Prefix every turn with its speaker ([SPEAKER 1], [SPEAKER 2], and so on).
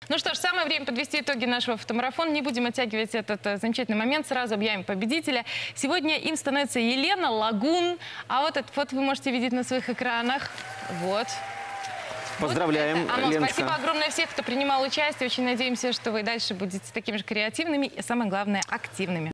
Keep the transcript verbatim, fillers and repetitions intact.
[SPEAKER 1] Ну что ж, самое время подвести итоги нашего фотомарафона. Не будем оттягивать этот э, замечательный момент. Сразу объявим победителя. Сегодня им становится Елена Лагун. А вот это фото вы можете видеть на своих экранах. Вот.
[SPEAKER 2] Поздравляем,
[SPEAKER 1] вот оно.
[SPEAKER 2] Леночка.
[SPEAKER 1] Спасибо огромное всех, кто принимал участие. Очень надеемся, что вы дальше будете такими же креативными и, самое главное, активными.